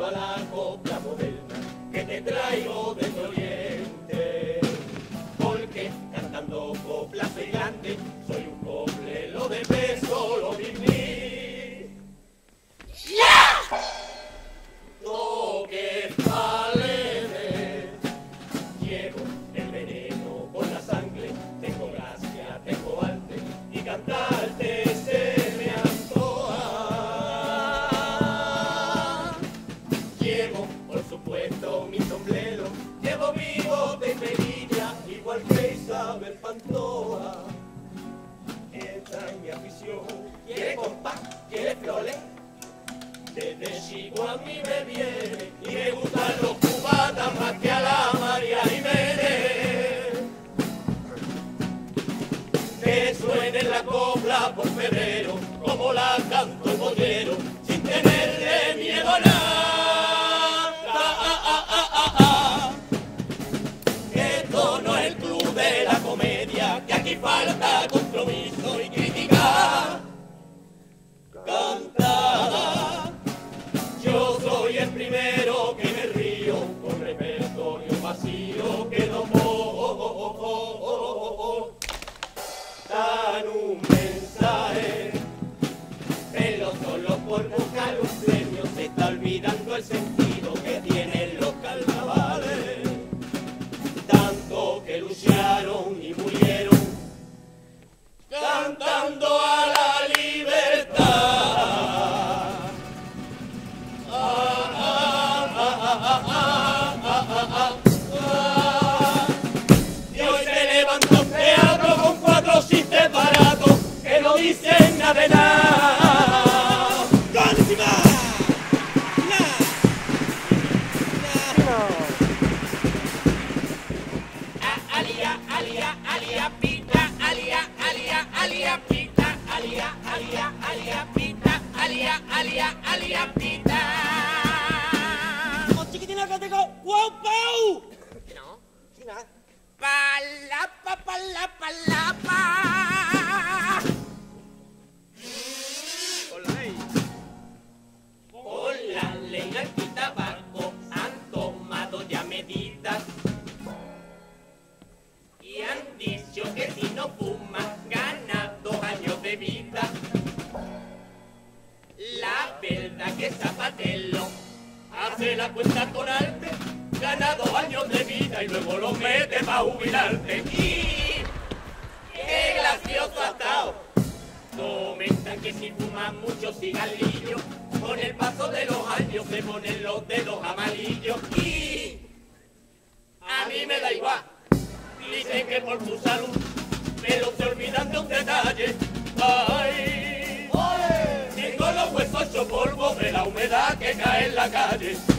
junto a la copla moderna que te traigo desde Oriente. Porque cantando copla soy grande, soy un coplero de peso, lo viví. ¡Ya! Toque palene, llevo el veneno por la sangre, tengo gracia, tengo arte y cantarte se me antoja. Llevo, por supuesto, mi sombrero, llevo vivo de Melilla, igual que Isabel Pantoja. Esta es mi afición, quiere compás, quiere flores. Desde chico a mí me viene y me gustan los cubatas más que a la María Jiménez. Que suene la copla por febrero, como la canto el boyero, sin tenerle miedo a nada. Esto no es el club de la comedia, que aquí falta compromiso y crítica cantada. Yo soy el primero que me río con repertorio vacío que no dan un mensaje. Pero solo por buscar un premio se está olvidando el sentido que tienen los carnavales. Tanto que lucharon y murieron cantando a la libertad. Y hoy se levanta un teatro con 4 chistes baratos que no dicen nada de nada. ¡Buenísima! Alia, alia, alia, pita, alia, alia, alia, pita, alia, alia, alia, pita, alia, alia, alia, pita. Chiquitina que tengo, ¡wow, pau! No, Sí, nada. palapa, palapa, palapa. Con la leña y tabaco han tomado ya medidas y han dicho que si no fuman gana 2 años de vida. La verdad que Zapatero hace la cuenta con arte, gana 2 años de vida y luego lo mete para jubilarte. Y qué gracioso ha estado. Comentan que si fuman mucho cigarrillo, con el paso de los años se ponen los dedos amarillos. Y a mí me da igual, dicen que por tu salud, pero se olvidan de un detalle. Ay, tengo los huesos hechos polvo de la humedad que cae en la calle.